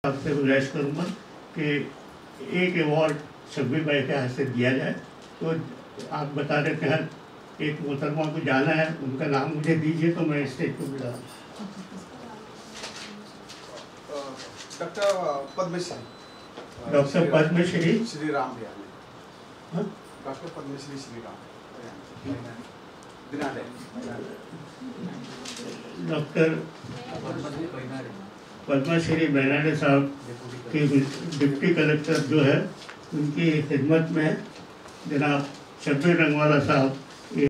आपसे गुजारिश करूँगा कि एक अवार्ड शब्बीर भाई के हाथ से दिया जाए। तो आप बता देते हैं एक मोहतरमा को जाना है, उनका नाम मुझे दीजिए तो मैं स्टेज को बुला। डॉक्टर पद्मश्री, डॉक्टर पद्मश्री श्री राम भैया, डॉक्टर पद्मश्री श्री राम डॉक्टर पद्मश्री बैनाडे साहब के डिप्टी कलेक्टर जो है उनकी खिदमत में जनाब शब्बीर रंगवाला साहब